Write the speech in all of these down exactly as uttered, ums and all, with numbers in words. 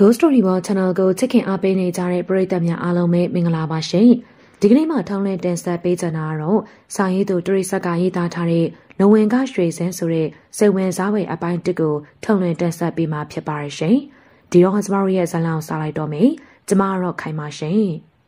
Ghost Story ဘော channel ကိုချစ်ခင်အားပေးနေကြတဲ့ပရိသတ်များအားလုံးပဲမင်္ဂလာပါရှင်။ဒီကနေ့မှာထောင်းလင်းတင်ဆက်ပေးကြတာကတော့စာရေးသူတရိဆက်ကရေးသားထားတဲ့နဝင်ကရွှေစင်းဆိုတဲ့စိတ်ဝင်စားဖွယ်အပိုင်းတစ်ကိုထောင်းလင်းတင်ဆက်ပေးမှာဖြစ်ပါရဲ့ရှင်။ဒီတော့ကျမတို့ရဲ့ဇာတ်လမ်းကိုစားလိုက်တော့မယ်။ကျမကတော့ခိုင်ပါရှင်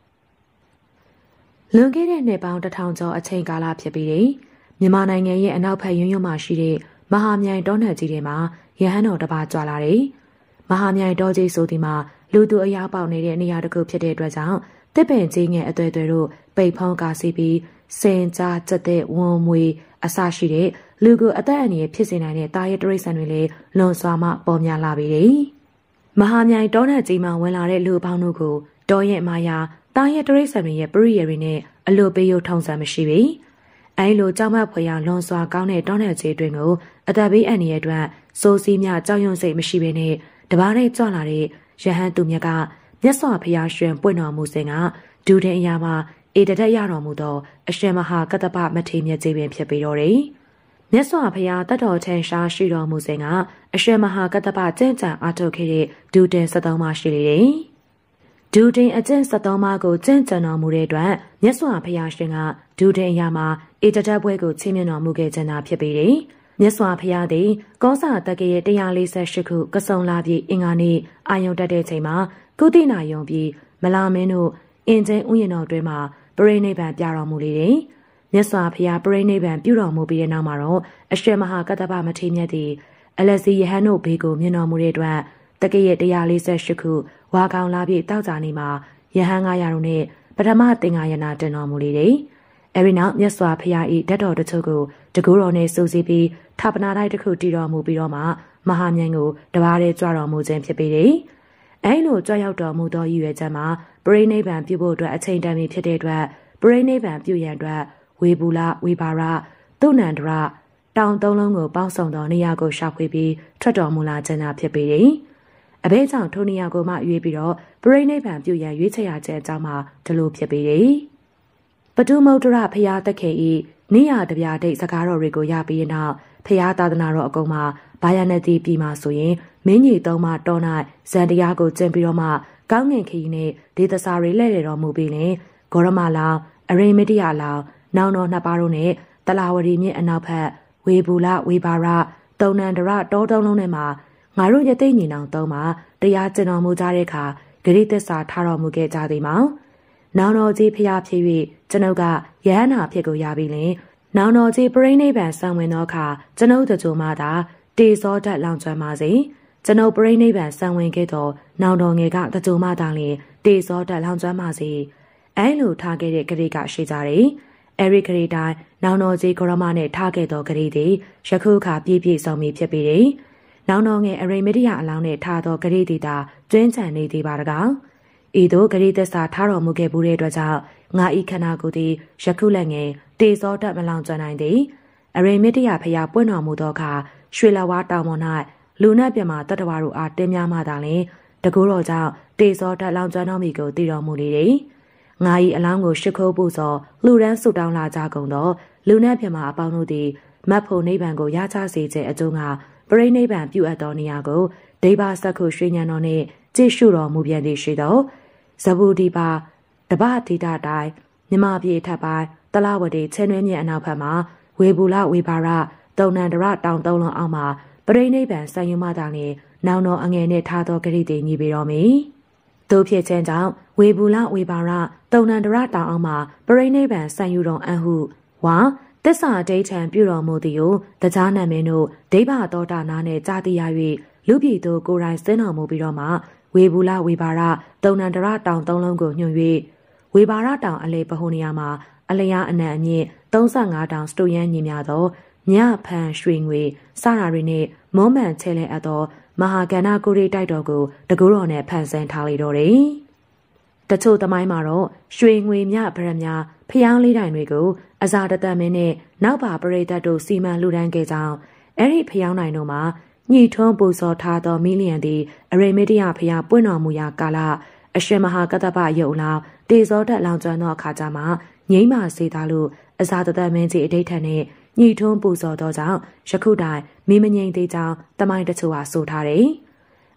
။လွန်ခဲ့တဲ့နှစ်ပေါင်းတစ်ထောင်ကျော်အချိန်ကာလဖြစ်ပြီးမြန်မာနိုင်ငံရဲ့အနောက်ဘက်ရွံ့ရွံ့မှာရှိတဲ့မဟာမြိုင်တောနယ်ကြီးတွေမှာရဟန်းတော်တစ်ပါးကြွလာတယ်။မဟာမြိုင်တောကြီးဆိုဒီမှာလူသူအယောက်ပေါက်နေတဲ့နေရာတစ်ခုဖြစ်တဲ့အတွက်ကြောင့်တစ်ပင်ကြီးငယ်အသွဲသွဲတို့ပိတ်ဖုံးကာစီပြီးစင်ကြားကျက်တဲ့ဝုံမွေအစရှိတဲ့လူကိုအသက်အန္တရာယ်ဖြစ်စေနိုင်တဲ့တာရဲတရိษံတွေလည်းလွန်စွာမှပေါ်များလာပြီ။မဟာမြိုင်တောနယ်ကြီးမှာဝင်လာတဲ့လူပေါင်းတို့ကိုတောရဲ့မာယာတာရဲတရိษံတွေရဲ့ပရိယေတွေနဲ့အလိုပေးရုပ်ထုံးစံမရှိပြီ။အဲလိုကြောက်မက်ဖွယ်ရာလွန်စွာကောင်းတဲ့တောနယ်ကြီးတွင်ကိုအသက်ဘေးအန္တရာယ်အတွက်စိုးစီးများကြောက်ရွံ့စိတ်မရှိဘဲနဲ့တပါးနဲ့ကြွလာတဲ့ရဟန်းသူမြတ်ကမြတ်စွာဘုရားရှင်ပွင့်တော်မူစဉ်ကဒူတဲ့အရာမှာဧတတက်ရတော်မူသောအရှင်မဟာကတ္တပမထေရမြတ်ကြီးပင်ဖြစ်ပြီးတော်တယ်။မြတ်စွာဘုရားတတ်တော်ထင်ရှားရှိတော်မူစဉ်ကအရှင်မဟာကတ္တပကျင့်ကြံအားထုတ်ခဲ့တဲ့ဒူတင်စသုံးပါရှိလေတယ်။ဒူတင်အကျင့်စသုံးပါကိုကျင့်ကြံတော်မူတဲ့အတွက်မြတ်စွာဘုရားရှင်ကဒူတင်အရာမှာဧတတက်ပွဲကိုချီးမြှင့်တော်မူခဲ့ခြင်းသာဖြစ်ပြီးတယ်။မြတ်စွာဘုရားသည်ကောစာတက္ကရဲ့တစ်ရာလေးဆယ်ရှစ်ခုကဆုံလာပြီးအင်္ဂါနေ့အာယုံတက်တဲ့ချိန်မှာကုသိနာယုံပြီးမလာမင်းတို့အင်ကျင်းဥယျာဉ်တော်တွင်မှာပရိနိဗ္ဗာန်ပြတော်မူလေတယ်။မြတ်စွာဘုရားပရိနိဗ္ဗာန်ပြုတော်မူပြီးတဲ့နောက်မှာတော့အရှင်မဟာကတ္တပမထေရမြတ်သည်အလစီယဟန်တို့ဘေးကိုမြင်တော်မူတဲ့အတွက်တက္ကရဲ့တစ်ရာလေးဆယ်ရှစ်ခုဝါကောင်လာပြီးတောက်ကြနေမှာယဟန်ငါးရာတို့နဲ့ပထမသင်္ဃာယနာတင်တော်မူလေတယ်။အဲဒီနောက်မြတ်စွာဘုရား၏ဓာတ်တော်တချို့ကိုတကူတော်နဲ့စူးစီးပြီးထာပနာတိုက်တစ်ခုတည်တော်မူပြီးတော့မှမဟာမြိုင်ကိုတပါးတည်းကြွတော်မူခြင်းဖြစ်ပေတယ်။အဲလိုကြွရောက်တော်မူသောရည်ရွယ်ချက်မှာပရိနိဗ္ဗာန်ပြုဖို့အတွက်အချိန်တန်ပြီဖြစ်တဲ့အတွက်ပရိနိဗ္ဗာန်ပြုရန်အတွက်ဝေဘူလဝေဘာရသုဏန္ဒရတောင်သုံးလုံးကိုပေါင်းစုံသောနေရာကိုရှာဖွေပြီးထွက်တော်မူလာခြင်းသာဖြစ်ပေတယ်။အဘဲကြောင့်ထိုနေရာကိုမှရွေးပြီးတော့ပရိနိဗ္ဗာန်ပြုရန်ရွေးချယ်ရခြင်းအကြောင်းမှာဒီလိုဖြစ်ပေတယ်။ပတုမௌဒရဖရာသခင်ဤနေရတပြားဒိတ်စကားတော်တွေကိုရပြီးနောက်ဖရာသာသနာတော်အကုန်မှာဘာယနတိပြည်မှာဆိုရင်မင်းကြီးသုံးပါတော်၌ဇန်တရားကိုကျင့်ပြီးတော့မှကောင်းငင်ခရီးနဲ့ဒေသစာတွေလဲ့လေတော်မူပြီးလင်ဂေါရမလောင်အရိမတိယလောင်နောင်တော်နှစ်ပါးတို့နဲ့တလာဝရီမြင့်အနောက်ဘက်ဝေဘူလဝေဘာရတုံနန္ဒရတောတုံးလုံးထဲမှာငါတို့ရသိညီနောင်သုံးပါတရားကျင့်တော်မူကြတဲ့အခါဂရိသစ္စာထားတော်မူခဲ့ကြသည်မောင်နောင်တော်ကြီးဖျားဖြစ်၍ကျွန်ုပ်ကယဟန္တာဖြစ်ကိုရပြီလင်နောင်တော်ကြီးပရိနိဗ္ဗာန်ဆံဝင်သောအခါကျွန်ုပ်တို့ကြိုမှသာတေဇောဓာတ်လောင်ကျွမ်းပါစေကျွန်ုပ်ပရိနိဗ္ဗာန်ဆံဝင်ခဲ့သောနောင်တော်ငယ်ကတကြိုမှသာလင်တေဇောဓာတ်လောင်ကျွမ်းပါစေအဲလိုထားခဲ့တဲ့ဂရိကရှိကြတယ်အဲဒီဂရိတိုင်းနောင်တော်ကြီးဂရမနဲ့ထားခဲ့သောဂရိသည်ယခုအခါပြည့်ပြည့်စုံပြီဖြစ်ပေတယ်နောင်တော်ငယ်အရိမတိယအလောင်းနဲ့ထားသောဂရိသည်သာကျွင်းချန်နေသေးပါတကားဤသို့ဂရိသစ္စာထားတော်မူခဲ့မှုတဲ့အတွက်ကြောင့်ငါဤခန္ဓာကိုယ်သည်ယခုလည်းငယ်တေဇောဓာတ်မလောင်ကျွမ်းနိုင်သည်အရိမတိယဖျားပွင့်တော်မူသောအခါရွှေလဝါတောင်ပေါ်၌လူနှက်ပြမှာတတ္တဝါတို့အားတင်းများမှသာလျှင်တကူတော်ကြောင့်တေဇောဓာတ်လောင်ကျွမ်းတော်မူကိုတည်တော်မူလေသည်ငါဤအလောင်းကိုရှ िख ိုးပူဇော်လှူဒန်းဆုတောင်းလာကြကုန်သောလူနှက်ပြမှာအပေါင်းတို့သည်မတ်ဖို့နိဗ္ဗာန်ကိုရချစေခြင်းအကျိုးငါပရိနိဗ္ဗာန်ပြုအပ်သောနေရာကိုဒိဗ္ဗစက္ခုရွှေဉဏ်တော်နှင့်ကြည့်ရှုတော်မူပြန်သည်ရှိသောဇဗုဒီပါတပတိတတိုင်းမြမပြေထပ်ပိုင်းတလဝတီချင်းတွင်းမြင့်အနောက်ဘက်မှာဝေဘူလဝေဘာရတုံနန္ဒရတောင်သုံးလုံးအောက်မှာပရိနိဗ္ဗာန်ဆံယူမှသာလျှင်နောင်တော်အငယ်နှင့်ထားသောဂရိတိညီပေတော်မူသို့ဖြစ်ခြင်းကြောင့်ဝေဘူလဝေဘာရတုံနန္ဒရတောင်အောက်မှာပရိနိဗ္ဗာန်ဆံယူတော်အံ့ဟုဝါသစ္စာဒိဋ္ဌံပြုတော်မူသည်ကိုတရားနာမင်းတို့ဒိဗ္ဗသောတာနာနှင့်ကြာတိရ၍လူပြည်သို့ကိုယ်တိုင်ဆင်းတော်မူပြီးတော့မှဝေဘူလဝေဘာရတုံနန္ဒရတောင်သုံးလုံးကိုညွှန်၍ဝေဘာရတောင်အလေပဟုနေရာမှာအလျားအနံအမြင့်သုံးဆငါးတောင်စတုရန်ညီများသောမြဖန်ရွှေငွေစရာတွေနှင့်မုံမှန်ချဲလဲအပ်သောမဟာကဏ္ဍကိုရီတိုက်တော်ကိုတကူတော်နဲ့ဖန်ဆင်းထားလေတော့တယ်။တချို့သမိုင်းမှာတော့ရွှေငွေမြဗရမဖျားလေးတိုင်တွေကိုအဇာတတမင်းနဲ့နောက်ပါပရိသတ်တို့စီမံလူဒန်းခဲ့ကြောင်းအဲ့ဒီဖျားနိုင်တို့မှာညှိထွန်းပူဇော်ထားသောမီလီယံသည်အရိမတိယဖျားပွင့်တော်မူရာကာလအရှင်မဟာကတ္တပယုတ်လောင်တေဇောဓာတ်လောင်ကျွမ်းသောအခါကျမှငိမ့်မာစေသားလို့အဇာတတမင်းကြီးအဋိဋ္ဌံနဲ့ညှိထွန်းပူဇော်သောကြောင့်ယခုတိုင်မိမငိမ့်သေးကြောင်းတမိုင်းတချို့ဟာဆိုထားတယ်။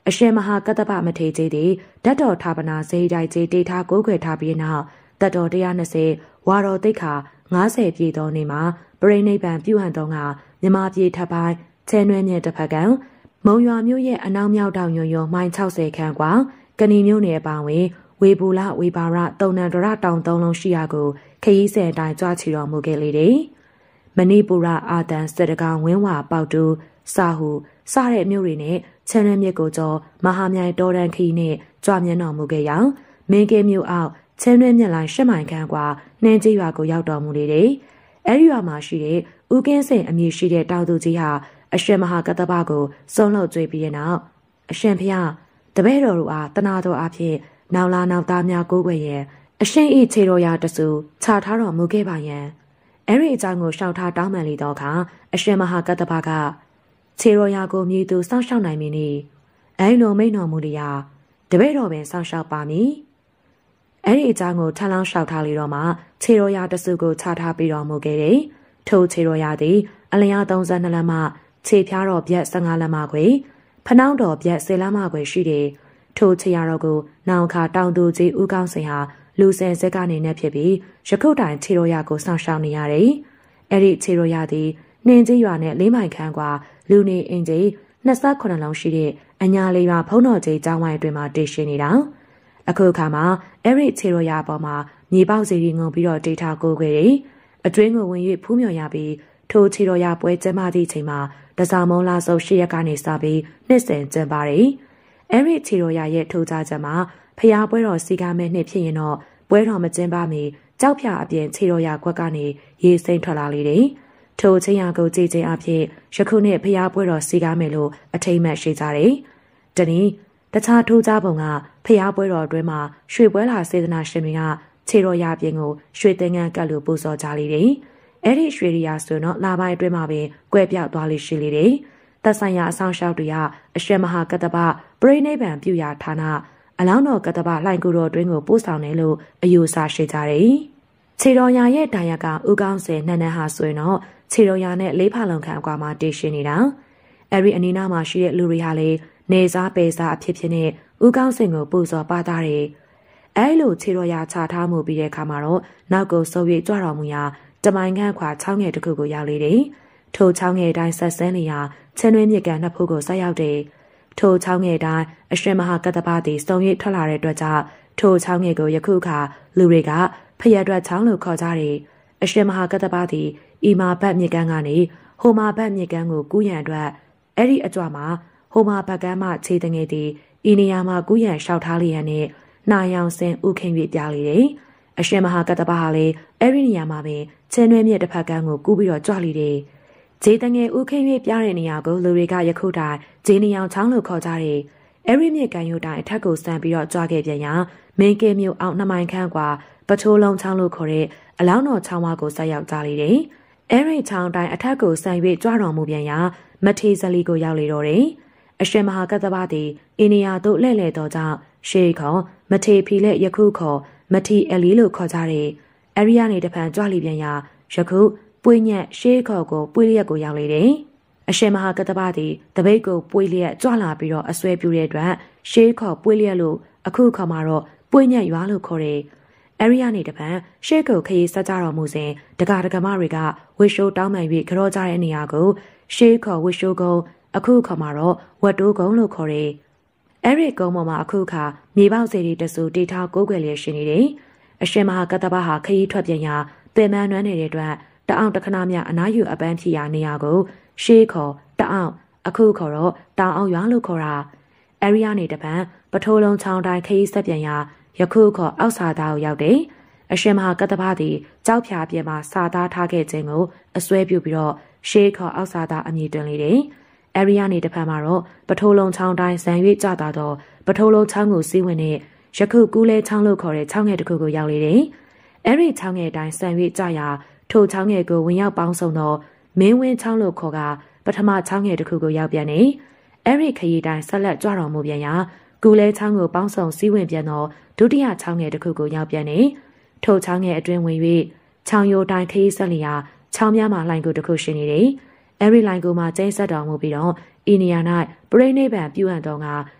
အရှင်မဟာကတ္တပမထေရကြီးသည်ဓာတ်တော်ဌာပနာဇေယျကြီးတေထားကိုးကွယ်ထားပြီးနောက်တတ်တော်one hundဝါတော်တိတ်ခါninetyပြည့်သောနေ့မှာပရိနိဗ္ဗာန်ပြုဟန်သောကမြမပြည်ထပ်ပိုင်းချဲနွဲမြင့်တစ်ဖက်ကံမုံရွာမြို့ရဲ့အနောက်မြောက်တောင်ညွန်ယွန်မိုင်sixtyခန့်ကွာကဏီမြို့နယ်အပါဝင်ဝေဘူလဝေပါရတုံနန္ဒရတောင်သုံးလုံးရှိရာကိုခရီးစဉ်အတိုင်းကြွချီတော်မူခဲ့လေတယ်။မဏိပူရအာတန်စတကောင်ဝင်းဝါပေါတူစာဟုစတဲ့မြို့တွေနဲ့ချမ်းရမြစ်ကိုကျော်မဟာမြိုင်တော်တန်ခီနဲ့ကြွမြန်းတော်မူခဲ့ရောမင်းကဲမြို့အောက်ချမ်းရမြစ်လိုင်းရှစ်မိုင်ခန့်ကွာနှင်းကြီးရွာကိုရောက်တော်မူလေတယ်။အဲဒီရွာမှာရှိတဲ့ဦးကင်းစိန်အမည်ရှိတဲ့တောင်သူကြီးဟာအရှင်မဟာကတ္တပကိုစုံလို့ကြွေးပြီးတဲ့နောက်အရှင်ဖျားတပည့်တော်တို့အားတနာတော်အဖြစ်နောက်လာနောက်သားများကိုးကွယ်ရန်အရှင်ဤခြေတော်ရာတဆူခြာထားတော်မူခဲ့ပါယံအဲ့ဒီအကြောင်းကိုရှောက်ထားတောင်းပန်လေတော့ခါအရှင်မဟာကတ္တပကခြေတော်ရာကိုမြည်သူစောင့်ရှောက်နိုင်မည်နီအဲ့လိုမိန့်တော်မူလျာတပည့်တော်ပင်စောင့်ရှောက်ပါမည်အဲ့ဒီအကြောင်းကိုထပ်လောင်းရှောက်ထားလေတော့မှခြေတော်ရာတဆူကိုခြာထားပြီးတော်မူခဲ့တယ်ထိုခြေတော်ရာသည်အလျာthirty-twoလက်မှခြေဖြားတော်ပြက်fifteenလက်မှခွေဖနှောင်းတော်ပြက်tenလက်မှခွေရှိတယ်ထိုခြေရတော်ကိုနောင်ခါတောင်သူကြီးဦးကောင်းစိန်ဟာလူစင်စက်ကနေနဲ့ဖြစ်ပြီးရခုတ်တိုင်ခြေတော်ရကိုစောင့်ရှောက်နေရတယ်။အဲ့ဒီခြေတော်ရသည်နှင်းကြီးရွာနဲ့လေးမိုင်ခန့်ကွာလူနေအင်ကြီးtwenty-eightလုံးရှိတဲ့အညာလေးရွာဖုံးတော်ကြီးကျောင်းဝိုင်းအတွင်းမှာတည်ရှိနေတာ။အခုအခါမှာအဲ့ဒီခြေတော်ရပေါ်မှာမြေပေါက်စီရီငုံပြီးတော့တိထားကိုခဲ့တယ်။အတွင်းကိုဝင်၍ဖူးမြော်ရပြီးထိုခြေတော်ရပွဲကျင်းပသည့်အချိန်မှာတစားမုံလာစုပ်ရှစ်ရက်ကနေစပြီးနှစ်စဉ်ကျင်းပတယ်။အဲ့ဒီခြေတော်ရရဲ့ထိုးကြချက်မှာဖျားပွဲတော်စီကားမဲ့နှစ်ဖြစ်ရင်တော့ပွဲတော်မကျင်းပမီကြောက်ဖြာအပြင်ခြေတော်ရကွက်ကနေရေစိမ့်ထွက်လာလေတယ်။ထိုချင်းရကိုကြည်ချင်းအဖြစ်ယခုနှစ်ဖျားပွဲတော်စီကားမယ်လို့အထိမ့်မှတ်ရှိကြတယ်။တနည်းတခြားထိုးကြပုံကဖျားပွဲတော်အတွင်းမှာရွှေပွဲလာစေတနာရှင်တွေကခြေတော်ရပြင်ကိုရွှေသင်္ကန်းကတ်လို့ပူဇော်ကြလေတယ်။အဲ့ဒီရွှေရီယာဆိုတော့လာပိုင်းအတွင်းမှာပင်ကွဲပြောက်သွားလိရှိလေတယ်။သက်ဆိုင်ရာအဆောင်ရှောက်တွေကအရှင်မဟာကတ္တပပရိနိဗ္ဗာန်ပြုရာဌာနအလောင်းတော်ကတ္တပလှိုင်ကူတော်တွင်းကိုပို့ဆောင်တယ်လို့အယူဆရှိကြတယ်။ခြေတော်ရာရဲ့တာယာကဥကောင်းစင်နှန်းနှန်းဟာဆိုရင်တော့ခြေတော်ရာနဲ့လေးဖလုံခန့်အကွာမှာတည်ရှိနေတာ။အဲဒီအနီးနားမှာရှိတဲ့လူတွေဟာလေနေစားပေစားအဖြစ်ဖြစ်နဲ့ဥကောင်းစင်ကိုပူဇော်ပါသားတယ်။အဲလိုခြေတော်ရာချထားမှုပြီးတဲ့အခါမှာတော့နောက်ကိုဆုပ်၍ကြွတော်မူရာတမိုင်ခန့်ခွာချောင်းငယ်တစ်ခုကိုရောက်လေတယ်။ထိုချောင်းငယ်တိုင်းဆက်ဆန်းနေရာချင်းတွင်းမြစ်ကန်နှစ်ဖူးကိုဆက်ရောက်တယ်။ထိုချောင်းငယ်တိုင်းအရှင်မဟာကတ္တပသည်စုံရိပ်ထွက်လာတဲ့အတွက်ကြောင့်ထိုချောင်းငယ်ကိုယခုအခါလူတွေကဖျက်တွက်ချောင်းလို့ခေါ်ကြတယ်။အရှင်မဟာကတ္တပသည်ဤမာဘတ်မြစ်ကန်ကနေဟိုမာဘတ်မြစ်ကန်ကိုကူးရန်အတွက်အဲ့ဒီအကြွမှာဟိုမာဘတ်ကမ်းမှခြေတငယ်သည်ဤနေရာမှာကူးရန်လျှောက်ထားလျက်နဲ့နာယောင်စင်ဥခင်၍ပြလေတယ်။အရှင်မဟာကတ္တပဟာလည်းအဲ့ဒီနေရာမှာပင်ချင်းတွဲမြစ်တစ်ဖက်ကမ်းကိုကူးပြီးတော့ကြွလိတယ်။ဂျေတငယ်ဥခင်၍ပြတဲ့နေရာကိုလူတွေကယခုတိုင်ဂျေနေအောင်ချောင်းလို့ခေါ်ကြတယ်။အဲ့ဒီမြစ်ကန်ရုတ်တိုင်အထက်ကိုစမ်းပြီးတော့ကြွခဲ့ပြန်ရာမင်းကဲမြို့အောင်နှစ်မိုင်ခန့်ကွာပချိုးလုံးချောင်းလို့ခေါ်တဲ့အလောင်းတော်ချောင်းဝါကိုဆက်ရောက်ကြလေတယ်။အဲ့ဒီချောင်းတိုင်အထက်ကိုစမ်း၍ကြွတော်မူပြန်ရာမထေဇလီကိုရောက်လေတော့တယ်။အရှင်မဟာကတ္တပသည်အိန္ဒိယသို့လှည့်လည်တော်ကြောင့်ရှေးခေါ်မထေဖီလက်ယခုခေါ်မထီအလီလို့ခေါ်ကြတယ်။အဲ့ဒီကနေတဖန်ကြွလိပြန်ရာယခုပွေညက်ရှေးခေါ်ကိုပွေလျက်ကိုရောက်လေတယ်။အရှင်မဟာကတ္တပသည်တပိတ်ကိုပွေလျက်ကြွလာပြီးတော့အဆွဲပြူတဲ့အတွက်ရှေးခေါ်ပွေလျက်လို့အခုခေါ်မှာတော့ပွေညက်ရွာလို့ခေါ်တယ်။အဲ့ဒီကနေတဖန်ရှေးကိုခရီးဆက်ကြတော်မူစဉ်တက္ကဒကမတွေကဝှရှိုးတောင်းပန်၍ကြောကြတဲ့နေရာကိုရှေးခေါ်ဝှရှိုးကုန်းအခုခေါ်မှာတော့ဝတ်တိုးကုန်းလို့ခေါ်တယ်။အဲ့ဒီကုန်းပေါ်မှာအခုခါမြေပေါက်စီတီတဆူတီထားကိုးကွယ်လျက်ရှိနေတယ်။အရှင်မဟာကတ္တပဟာခရီးထွက်ပြန်ရာပင်မနွမ်းနေတဲ့အတွက်တအောင်တခဏမြအနားယူအပန်းဖြစ်ရာနေရာကိုရှေးခေါ်တအောင်အခုခေါ်တော့တောင်အောင်ရွာလို့ခေါ်တာအဲရီယာနေတပံပထိုးလုံးချောင်းတိုင်းခရီးဆက်ပြန်ရာယခုခေါ်အောက်စာသားကိုရောက်တယ်အရှင်မဟာကတ္တပသည်ကြောက်ဖြာပြင်မှာစာသားထားခဲ့ခြင်းကိုအစွဲပြုပြီးတော့ရှေးခေါ်အောက်စာသားအမည်တွင်လေတယ်အဲရီယာနေတပံမှာတော့ပထိုးလုံးချောင်းတိုင်းဇံ၍ကြတာတော့ပထိုးလုံးချောင်းကိုစီးဝင်တဲ့ယခုကူးလဲချောင်းလို့ခေါ်တဲ့ချောင်းငယ်တစ်ခုကိုရောက်လေတယ်အဲဒီချောင်းငယ်တိုင်းဇံ၍ကြရာထိုချောင်းငယ်ကိုဝင်ရောက်ပေါင်းစုံသောမင်းဝင်းချောင်းလို့ခေါ်ကပထမချောင်းငယ်တစ်ခုကိုရောက်ပြန်နေအဲ့ဒီခရီးတိုင်းဆက်လက်ကြွတော်မူပြန်ရာကူလဲချောင်းကိုပေါင်းစုံစည်းဝင်ပြန်သောဒုတိယချောင်းငယ်တစ်ခုကိုရောက်ပြန်နေထိုချောင်းငယ်အတွင်းဝင်၍ချောင်းရိုးတိုင်းခရီးဆက်လျာချောင်းများမှာလိုင်ကိုတစ်ခုရှိနေတယ်အဲ့ဒီလိုင်ကိုမှာကျင်းဆက်တော်မူပြီးတော့ဤနေရာ၌ပရိနိဗ္ဗာန်ပြုအပ်တော်က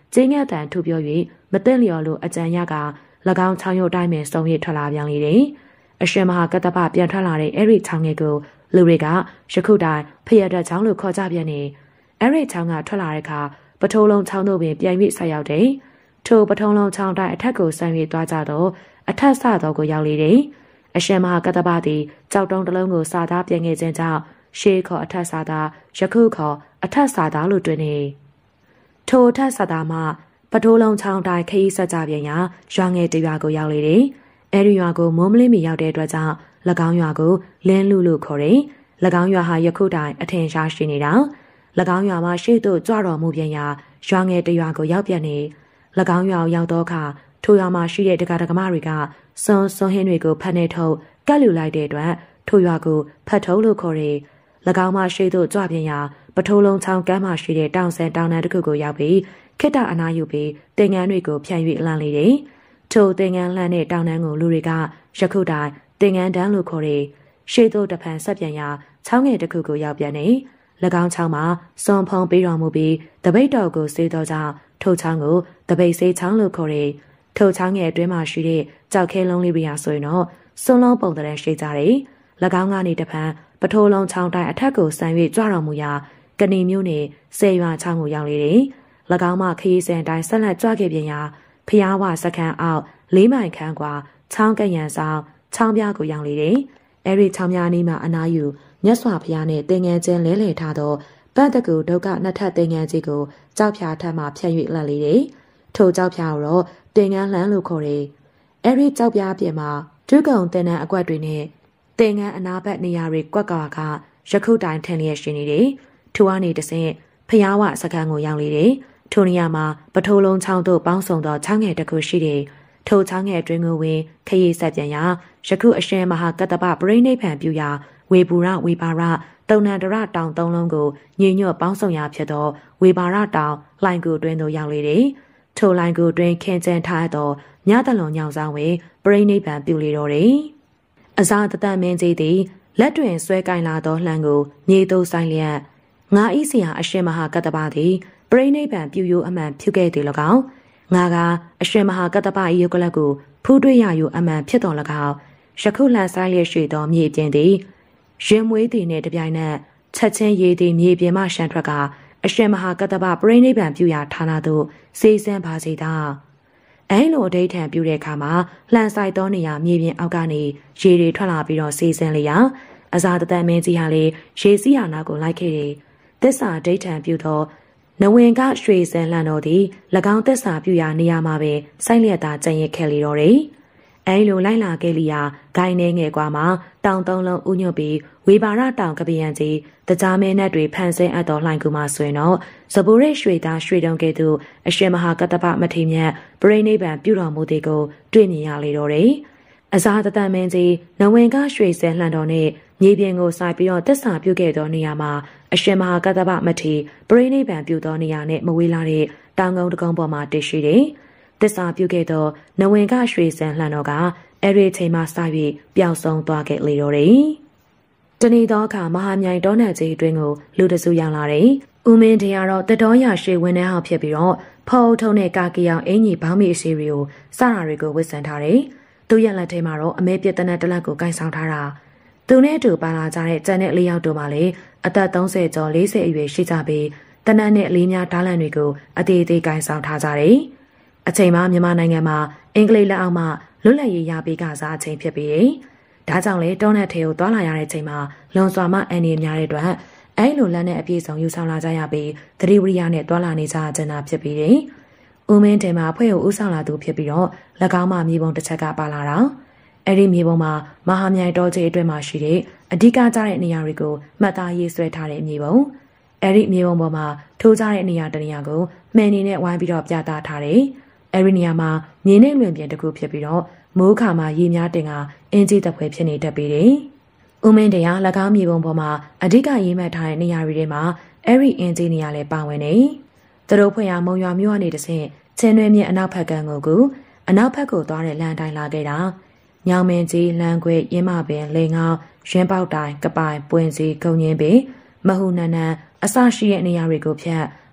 ကျင်းငတ်တန်ထူပြော၍မသိလျော်လိုအကြံရက၎င်းချောင်းရုပ်တိုင်းပင်စုံရထွက်လာပြန်လေတယ်။အရှင်မဟာကတ္တပပြန်ထွက်လာတဲ့အဲ့ဒီချောင်းငယ်ကိုလူတွေကယခုတိုင်ဖျက်တဲ့ချောင်းလို့ခေါ်ကြပြန်နေ။အဲ့ဒီချောင်းကထွက်လာတဲ့အခါပထိုးလုံးချောင်းတို့ပင်ပြန်ပြီးဆက်ရောက်တယ်။ထိုပထုံးလုံးချောင်းတိုင်းအထက်ကိုဆန်၍သွားကြတော့အထက်ဆတော်ကိုရောက်လေတယ်။အရှင်မဟာကတ္တပသည်ကြောက်တုံးတစ်လုံးကိုစာသားပြန်ငယ်ခြင်းကြောင့်ရှေးခေါ်အထက်စာသားယခုခေါ်အထက်စာသားလို့တွင်နေ။ထိုအထက်စာသားမှာပထိုးလုံးချောင်းတိုင်းခရီးဆက်ကြပြန်ရာရွာငယ်တရွာကိုရောက်လေတယ်။အဲဒီရွာကိုမိုးမလင်းမီရောက်တဲ့အတွက်ကြောင့်၎င်းရွာကိုလင်းလူလို့ခေါ်တယ်။၎င်းရွာဟာယခုတိုင်အထင်ရှားရှိနေတာ။၎င်းရွာမှာရှေ့သို့ကြွတော်မူပြန်ရာရွာငယ်တရွာကိုရောက်ပြန်နေ။၎င်းရွာကိုရောက်တော့အခါထိုရွာမှာရှိတဲ့တက္ကသမားတွေကစွန်စွန်ဟင်းတွေကိုဖတ်နေထုတ်ကတ်လူလိုက်တဲ့အတွက်ထိုရွာကိုဖတ်ထုတ်လို့ခေါ်တယ်။၎င်းမှရှေ့သို့ကြွပြန်ရာပထိုးလုံးချောင်းကမ်းမှရှိတဲ့တောင်ဆန်တောင်တန်းတစ်ခုကိုရောက်ပြီးခိတ္တအနာယူပြီးတင်ငန်းတွေကိုဖြန့်၍လှမ်းလေတယ်။ထိုတင်ငန်းလှမ်းတဲ့တောင်တန်းကိုလူတွေကယခုတိုင်တင်ငန်းတန်းလို့ခေါ်တယ်။ရှေ့သို့တဖန်ဆက်ပြန်ရာချောင်းငယ်တစ်ခုကိုရောက်ပြန်နေ။၎င်းချောင်းမှာစွန်ဖုံပေးတော်မူပြီးတပိတ်တော်ကိုစေးတော်ကြောင့်ထိုချောင်းကိုတပိတ်စေးချောင်းလို့ခေါ်တယ်။ထိုချောင်းငယ်အတွင်းမှာရှိတဲ့ကြောက်ခဲလုံးလေးတွေဟာဆိုရင်တော့စွန်လုံးပုံတည်းရှိကြတယ်။၎င်းကနေတဖန်ပထိုးလုံးချောင်းတိုင်းအထက်ကိုဆန်၍ကြွတော်မူရာကဏီမျိုးနဲ့ဆယ်ရွာချောင်းကိုရောက်လေတယ်။၎င်းမှခရီးစဉ်တိုင်းဆက်လက်ကြွခဲ့ပြန်ရာဖျားဝစခန်းအောက်လေးမိုင်ခန့်ကွာချောင်းကရန်ဆောင်ချောင်းပြားကိုရောက်လေတယ်။အဲဒီချောင်းပြားနီးမှာအနားယူမြတ်စွာဘုရားနဲ့တင်ငယ်ချင်းလဲလှယ်ထားသောပန့်တကူဒုက္ခနှစ်ထပ်တင်ငယ်ကြီးကိုကြောက်ဖြာထပ်မှဖြတ်၍လှက်လေတယ်။ထိုကြောက်ဖြာကိုတော့တင်ငန်းလှမ်းလို့ခေါ်တယ်။အဲဒီကြောက်ပြားပြင်မှာဒုက္ကုံတင်တဲ့အကွက်တွေနဲ့တင်ငန်းအနာဘက်နေရာတွေကွက်ကွာကယခုတိုင်ထင်လျက်ရှိနေတယ်။ထိုကနေတဆင့်ဖျားဝစခန်းကိုရောက်လေတယ်။ထိုနေရာမှာပထိုးလုံးချောင်းတို့ပေါင်းစုံသောချောင်းငယ်တစ်ခုရှိတယ်။ထိုချောင်းငယ်အတွင်းကိုဝင်ခရီးဆက်ပြန်ရာယခုအရှင်မဟာကတ္တပပရိနိဗ္ဗာန်ပြုရာဝေဘူရဝေပါရတုံနန္တရတောင်သုံးလုံးကိုညင်ညွတ်ပေါင်းစုံရာဖြစ်သောဝေပါရတောင်လှိုင်ကူတွင်သို့ရောက်လေတယ်။ထိုလှိုင်ကူတွင်ခင်းကျင်းထားသောညတလွန်ညောင်ဆောင်ဝေပရိနိဗ္ဗာန်ပြုလေတော်တယ်။အစာတတမင်းကြီးသည်လက်တွင်ဆွဲကင်လာသောလှံကိုမြေသို့ဆိုင်လျက်ငါဤစီဟာအရှင်မဟာကတ္တပသည်ပရိနိဗ္ဗာန်ပြုယူအမှန်ဖြစ်ခဲ့သည်၎င်းငါကအရှင်မဟာကတ္တပ၏ယုတ်ကလပ်ကိုဖူးတွေ့ရယူအမှန်ဖြစ်တော်၎င်းယခုလှန်ဆိုင်လျက်ရှိသောမြေပြင်သည်ရင်မွေးသည်နှင့်တပြိုင်နက်ချက်ချင်းရည်သည်မြေပြင်မှရှမ်းထွက်ကအရှင်မဟာကတ္တပပရိနိဗ္ဗာန်ပြုရာဌာနသို့စေစံပါစေသာအဲလိုအဋိဌံပြုတဲ့အခါမှာလှန်ဆိုင်သောနေရာမြေပြင်အောက်ကနေရေတွေထွက်လာပြီးတော့စေစံလေရာအစာတတန်မင်းကြီးဟာလေရေစီးရာနာကိုလိုက်ခဲ့တယ်သစ္စာဒိဋ္ဌံပြုသောနဝင်ကရွှေစံလှန်တော်သည်၎င်းသစ္စာပြုရာနေရာမှာပင်စိုက်လျက်သာကျင့်ရခဲ့လေတော့တယ်အဲလိုလိုက်လာခဲ့လျာဂိုင်းနေငယ်ကွာမှာတောင်သုံးလုံးဥညွတ်ပြီးဝေဘာရတောင်ကပယံကြီးတကြားမဲနဲ့တွေဖန်ဆင်းအပ်တော်လှိုင်ကူမှာဆိုရင်တော့ဇဘိုရိရွှေသားရွှေတုံကဲ့သို့အရှင်မဟာကတ္တပမထေမြတ်ပရိနိဗ္ဗာန်ပြုတော်မူသည်ကိုတွေ့မြင်ရလေတော့တယ်အစာတတန်မင်းကြီးနဝင်ကရွှေစံလှန်တော်နဲ့မြေပြင်ကိုစိုက်ပြီးတော့တစ္ဆာပြုခဲ့သောနေရာမှာအရှင်မဟာကတ္တပမထေပရိနိဗ္ဗာန်ပြုသောနေရာနဲ့မဝေးလာတဲ့တောင်ကုန်းတကုန်းပေါ်မှာတည်ရှိတယ်သစ္စာပြုခဲ့သောနဝင်ကရွှေစံလှန်တော်ကအဲ့ဒီချိန်မှစ၍ပျောက်ဆုံးသွားခဲ့လေတော့တယ်။တနေ့သောအခါမဟာမြိုင်တောနတ်ကြီးအတွင်းကိုလူတစုရောက်လာတယ်။ဦးမင်းတရားတော့တတော်ရရှေဝင်းနှန်းဟောက်ဖြစ်ပြီးတော့ဖော်ထုံးတဲ့ကာကီအောင်အင်ကြီးဘောင်းမီအစီတွေကိုစတာတွေကိုဝစ်ဆန်ထားတယ်။သူ့ရဲ့လက်ထဲမှာတော့အမဲပြတနတ်တလက်ကိုကင်ဆောင်ထားတာ။သူနဲ့အတူပါလာကြတဲ့ကျန်တဲ့လေးယောက်တို့မှလည်းအသက်သုံးဆယ်ကျော်လေးဆယ်အရွယ်ရှိကြပြီးတနတ်နဲ့အလေးများဓာတ်လန့်တွေကိုအသေးသေးကင်ဆောင်ထားကြတယ်။အချိန်မှမြန်မာနိုင်ငံမှာအင်္ဂလိပ်လက်အောက်မှာလွတ်လပ်ရေးရပြီးကစားအချိန်ဖြစ်ပြီးတယ်။ဒါကြောင့်လေတောနတ်ထဲကိုသွားလာရတဲ့ချိန်မှာလွန်စွာမှအန်ဒီများတဲ့အတွက်အဲလိုလက်နဲ့အပြည့်စုံယူဆောင်လာကြရပြီးသတိဝိရိယနဲ့သွားလာနေကြကြတာဖြစ်ပြီးတယ်။ဦးမင်းတင်မှာဖွဲ့ကိုဦးဆောင်လာသူဖြစ်ပြီးတော့၎င်းမှမြေပုံတစ်ချက်ကပါလာတာ။အဲဒီမြေပုံမှာမဟာမြိုင်တော်ကြီးအတွင်းမှာရှိတဲ့အဓိကကျတဲ့နေရာတွေကိုမှတ်သားရေးဆွဲထားတဲ့မြေပုံ။အဲဒီမြေပုံပေါ်မှာထိုးကြတဲ့နေရာတနေရာကိုမှန်နေနဲ့ဝိုင်းပြီးတော့ပြသထားတယ်။အဲဒီနေရာမှာမြေနဲ့လွင်ပြင်တစ်ခုဖြစ်ပြီးတော့မိုးခါမှာရေများတင်ကအင်းကြီးတပွဲဖြစ်နေတတ်ပြီးတယ်။ဦးမင်းတရား၎င်းမြေပုံပေါ်မှာအဓိကရေးမှတ်ထားတဲ့နေရာတွေထဲမှာအဲ့ဒီအင်းကြီးနေရာလည်းပါဝင်နေ။သူတို့ဖွင့်ရမုံရွာမြို့ကနေတဆင့်ချင်းတွဲမြင့်အနောက်ဘက်ကန်းကိုကူအနောက်ဘက်ကိုသွားတဲ့လမ်းတိုင်းလာခဲ့တာ။ညောင်မင်းကြီးလမ်းခွေရင်းမပင်လေငေါရင်းပေါက်တိုင်ကပိုင်ပွင့်စီကုံငင်းပင်မဟုနန်နန်အစရှိတဲ့နေရာတွေကိုဖြတ်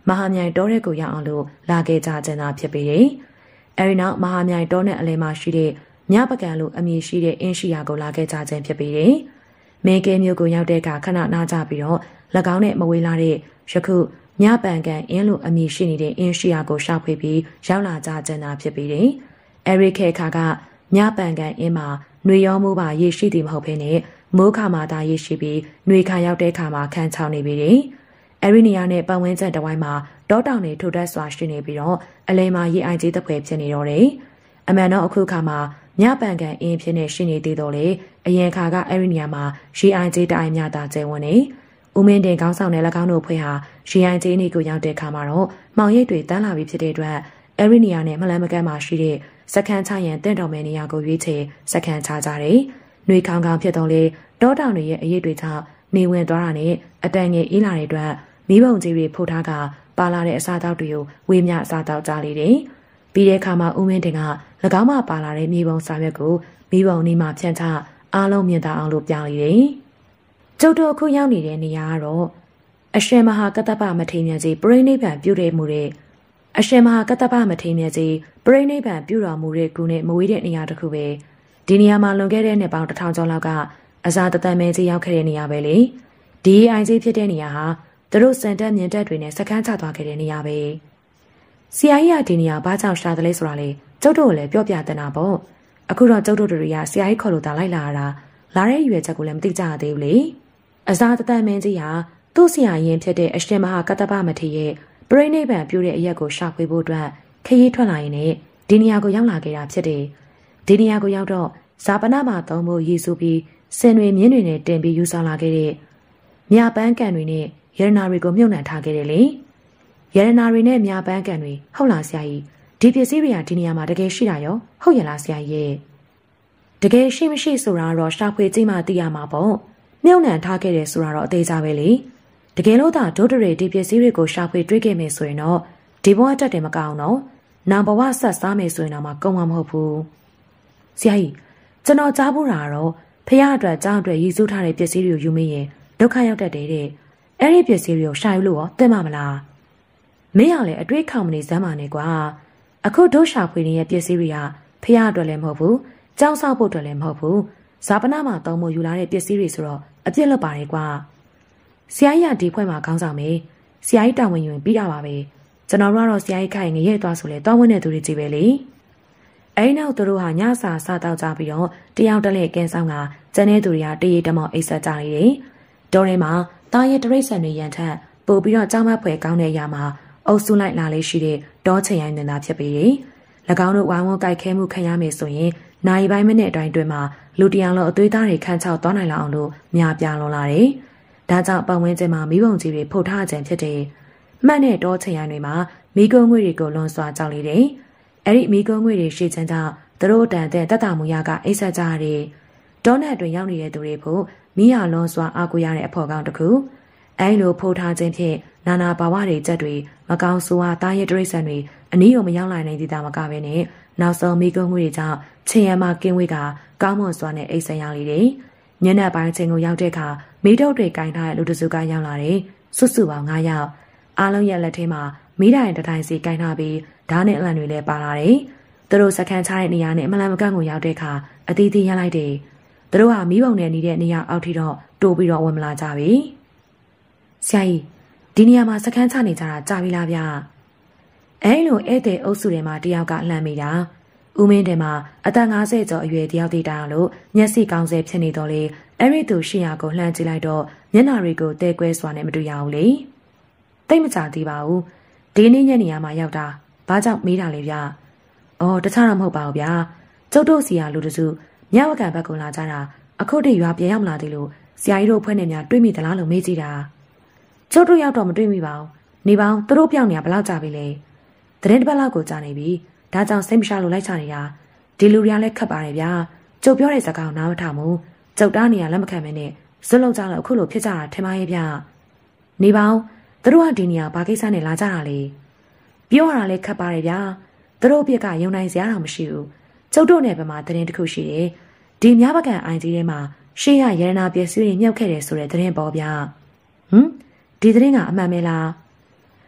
မဟာမြိုင်တောရဲကိုရောက်အောင်လို့လာခဲ့ကြခြင်းသာဖြစ်ပေတယ်။အဲဒီနောက်မဟာမြိုင်တောနဲ့အလဲမှာရှိတဲ့မြပကံလို့အမည်ရှိတဲ့အင်းရှိယာကိုလာခဲ့ကြခြင်းဖြစ်ပေတယ်။မဲကဲမြို့ကိုရောက်တဲ့အခါခဏနားကြပြီးတော့၎င်းနဲ့မဝေးလာတဲ့ယခုမြပန်ကန်အင်းလို့အမည်ရှိနေတဲ့အင်းရှိယာကိုရှောက်ဖွေပြီးရောက်လာကြခြင်းသာဖြစ်ပေတယ်။အဲဒီခေတ်ခါကမြပန်ကန်အင်းမှာနှွေရောမှုပါရေရှိသည်မဟုတ်ဘဲနဲ့မိုးခါမှာသာရေရှိပြီးနှွေခါရောက်တဲ့ခါမှာခန်းချောင်းနေပြီတယ်။အဲဒီနေရာနဲ့ပတ်ဝန်းကျင်တစ်ဝိုင်းမှာတောတောင်တွေထိုးတက်စွာရှိနေပြီးတော့အလဲမှာရေအိုင်ကြီးတစ်ဖွဲဖြစ်နေတော့တယ်။အမှန်တော့အခုခါမှာမြပန်ကန်အင်းဖြစ်နေရှိနေသေးတော့လေအရင်ခါကအဲဒီနေရာမှာရေအိုင်ကြီးတိုင်မြတာကျဲဝင်နေ။ဦးမင်းတင်ကောင်းဆောင်တဲ့၎င်းတို့ဖွဲ့ဟာရေအိုင်ကြီးနေကိုရောက်တဲ့ခါမှာတော့မောင်ရိပ်တွေတန်းလာပြီးဖြစ်တဲ့အတွက်အဲဒီနေရာနဲ့မလန်မကန်းမှာရှိတဲ့စခန်းချရန်တင့်တော်မယ့်နေရာကိုရွေးချယ်စခန်းချကြတယ်။နှွေခေါင်ခေါင်ဖြစ်တော့လေတောတောင်တွေရဲ့အရေးတွေကြောင့်နေဝင်သွားတာနဲ့အတန်ငယ်အေးလာတဲ့အတွက်မိဘုံကြီးတွေဖိုးထားကပါလာတဲ့အစားအသောက်တွေကိုဝေမျှအစားတောက်ကြလေတယ်။ပြီးတဲ့အခါမှာဦးမင်းတင်က၎င်းမှပါလာတဲ့မိဘုံစာရွက်ကိုမိဘုံနီးမှဖြန့်ချအားလုံးမြင်သာအောင်လို့ပြလေတယ်။ကျုပ်တို့အခုရောက်နေတဲ့နေရာကတော့အရှင်မဟာကတ္တပမထေရမြတ်ကြီးပြိဋိဘံပြုတဲ့မှုတဲ့အရှင်မဟာကတ္တပမထေရမြတ်ကြီးပြိဋိဘံပြုတော်မူတဲ့ကုနဲ့မဝေးတဲ့နေရာတစ်ခုပဲဒီနေရာမှာလွန်ခဲ့တဲ့နှစ်ပေါင်းတစ်ထောင်ကျော်လောက်ကအစာတသက်မဲကြီးရောက်ခဲ့တဲ့နေရာပဲလေဒီအိုင်ကြီးဖြစ်တဲ့နေရာဟာသူတို့စံတက်မြင့်တက်တွေနဲ့စကန်းချသွားခဲ့တဲ့နေရာပဲဆရာကြီးကဒီနေရာဘာကြောင့်ရှာတယ်လဲဆိုတာလေကျုပ်တို့ကိုလည်းပြောပြတင်တာပေါ့အခုတော့ကျုပ်တို့တွေကဆရာကြီးခေါ်လို့သာလိုက်လာရတာလာတဲ့ရွယ်ချက်ကိုလည်းမသိကြသေးဘူးလေအစာတသက်မဲကြီးဟာသူ့ဆရာရင်ဖြစ်တဲ့အရှင်မဟာကတ္တပမထေရရဲ့ပြိဋိဘံပြုတဲ့အရက်ကိုရှာဖွေဖို့အတွက်ခရီးထွက်လာရင်လည်းဒီနေရာကိုရောက်လာခဲ့တာဖြစ်တယ်ဒီနေရာကိုရောက်တော့ဇာပနာမှာသုံးဖို့ရည်စူးပြီးစင်တွေမြင်းတွေနဲ့တင်ပြီးယူဆောင်လာခဲ့တဲ့မြပန်းကန်တွေနဲ့ရတနာတွေကိုမြုပ်နှံထားခဲ့တယ်လေရတနာတွေနဲ့မြပန်းကန်တွေဟုတ်လားဆရာကြီးဒီပစ္စည်းတွေကဒီနေရာမှာတကယ်ရှိတာရောဟုတ်ရဲ့လားဆရာကြီးတကယ်ရှိမရှိဆိုတာတော့ရှာဖွေကြည့်မှသိရမှာပေါ့မြုပ်နှံထားခဲ့တယ်ဆိုတာတော့အသေးစားပဲလေတကယ်လို့သာဒုဒရေဒီပစ္စည်းတွေကိုရှာဖွေတွေ့ခဲ့မယ်ဆိုရင်တော့ဒီဘဝတက်တယ်မကောင်းတော့နောင်ဘဝဆက်စားမယ်ဆိုရင်တော့မကုန်းမှာမဟုတ်ဘူးဆရာကြီးကျွန်တော်ကြားဖို့တာတော့ဖះအတွက်ကြောင်းအတွက်ရည်စူးထားတဲ့ပစ္စည်းတွေကိုယူမိရင်ဒုက္ခရောက်တတ်တယ်တဲ့အဲ့ဒီပစ္စည်းတွေကိုရှာယူလို့ရောသိမှာမလားမင်းရလေအတွေးခေါင်မနေစမ်းပါနဲ့ကွာအခုဒုရှာဖွေနေတဲ့ပစ္စည်းတွေကဖះအတွက်လည်းမဟုတ်ဘူးကြောင်းဆောက်ဖို့အတွက်လည်းမဟုတ်ဘူးဇာပနာမှာသုံးဖို့ယူလာတဲ့ပစ္စည်းတွေဆိုတော့အပြစ်လွတ်ပါတယ်ကွာဆရာကြီးကဒီဖွဲ့မှာခေါင်းဆောင်မယ်ဆရာကြီးတာဝန်ယူရင်ပြီးတာပါပဲကျွန်တော်တို့ကတော့ဆရာကြီးခိုင်ငရဲသွားဆိုလဲတောင်းဝင်တဲ့သူတွေကြီးပဲလေအဲဒီနောက်သူတို့ဟာညစာစားတောက်ကြပြီးတော့တယောက်တလဲကင်းဆောင်ကကျန်တဲ့သူတွေကတရေတမောင်အိတ်ဆက်ကြနေတယ်တောထဲမှာတာရဲတရိတ်ဆန်တွေရန်ထက်ပို့ပြီးတော့ကြောင်းမဖွဲကောင်းတဲ့အရာမှာအုပ်စုလိုက်လာလေးရှိတဲ့တောချင်ရိုင်းနေတာဖြစ်ပေတယ်၎င်းတို့ဝိုင်းဝန်းကြိုက်ခဲမှုခံရမယ်ဆိုရင်နိုင်ပိုင်းမိနစ်အတိုင်းတွင်မှာလူတယောက်လုံးအသွေးသားတွေခန့်ချောက်သွားနိုင်လောက်အောင်လို့များပြားလွန်လာတယ်ဒါကြောင့်ပတ်ဝန်းကျင်မှာမိဘုံကြီးတွေဖုတ်ထားခြင်းဖြစ်တယ်မှတ်တဲ့တောချင်ရိုင်းတွေမှာမိကုံးငွေတွေကိုလွန်စွာကြောက်လေတယ်အဲ့ဒီမိကုံးငွေတွေရှိခြင်းကြောင့်သူတို့တန်တဲ့တက်တာမူရကအိတ်ဆက်ကြရတယ်တောနဲ့အတွင်ရောက်နေတဲ့သူတွေဖို့မိရလွန်စွာအားကိုးရတဲ့အဖို့ကောင်းတစ်ခုအဲလိုဖုတ်ထားခြင်းဖြင့်နာနာဘာဝတွေချက်တွေမကောင်းဆိုးအားတားရတရိတ်ဆန်တွေအနည်းအောင်မရောက်နိုင်တဲ့ဒေသမကပဲနဲ့နောက်ဆုံးမိကုံးငွေတွေကြောင့်ချင်ရမကင်းဝေးကကောင်းမွန်စွာနဲ့အိတ်ဆက်ရလေတယ်ညနေပိုင်းချိန်ကိုရောက်တဲ့အခါမိတုပ်တွေကင်ထားတဲ့လူတစုကရောက်လာတယ်စွတ်စုပေါင်း၅ယောက်အားလုံးရဲ့လက်ထဲမှာမိတိုင်တတိုင်းစီကင်ထားပြီးဓာတ်နဲ့အလံတွေလည်းပါလာတယ်သူတို့စခန်းချတဲ့နေရာနဲ့မလန်မကန့်ကိုရောက်တဲ့အခါအသီးသီးရလိုက်တယ်သူတို့ဟာမိဘုံနဲ့နေတဲ့နေရာအောက်ထိတော့တိုးပြီးတော့ဝင်မလာကြပြီဆရာကြီးဒီနေရာမှာစခန်းချနေကြတာကြာပြီလားဗျအဲလိုဧည့်သည်အုပ်စုတွေမှာတယောက်ကလှမ်းမိတာဦးမင်းတယ်မှာအသက်၅၀ကျော်အရွယ်တယောက်တည်းတောင်လို့မျက်စိကောင်းဆဲဖြစ်နေတော့လေအဲ့ဒီသူရှီယာကိုလှမ်းကြည့်လိုက်တော့မျက်နှာတွေကိုတဲကွဲစွာနဲ့မတွေ့ရဘူးလေတိတ်မကြသေးပါဘူးဒီနေ့ညနေရမှာရောက်တာဘာကြောင့်မေးတာလဲဗျအော်တခြားတော့မဟုတ်ပါဘူးဗျာကျုပ်တို့စီယာလူတစုမြဝကံဘက်ကိုလာကြတာအခုတည်းရွာပြန်ရောက်လာသေးလို့ဆရာကြီးတို့ဖွဲ့နေများတွေးမိသလားလို့မေးကြည့်တာကျုပ်တို့ရောက်တော့မတွေးမိပါဘူးနေပေါင်းသူတို့ပြောင်းနေတာဘယ်လောက်ကြာပြီလဲတရင်တစ်ပတ်လောက်ကိုကြာနေပြီဒါကြောင့်စိတ်မရှာလို့လိုက်ချနေတာဒီလူတွေကလည်းခက်ပါတယ်ဗျာကျုပ်ပြောတဲ့စကားကိုနားမထောင်ဘူးကျုပ်တားနေရလက်မခံမနဲ့ဇွတ်လောက်ကြလို့အခုလိုဖြစ်ကြတာထင်ပါရဲ့ဗျနေပေါင်းသူတို့ကဒီနေရာဘာကိစ္စနဲ့လာကြတာလဲပြောရတာလည်းခက်ပါတယ်ဗျာသူတို့အပြစ်ကယုံနိုင်စရာတော့မရှိဘူးကျုပ်တို့နယ်ပမှာတရင်တစ်ခုရှိတယ်ဒီမြပကံအိုင်ကြီးထဲမှာရှေ့ရရတနာပစ္စည်းတွေမြုပ်ခဲ့တယ်ဆိုတဲ့တရင်ပေါ်ဗျဟမ်ဒီတရင်ကအမှန်ပဲလား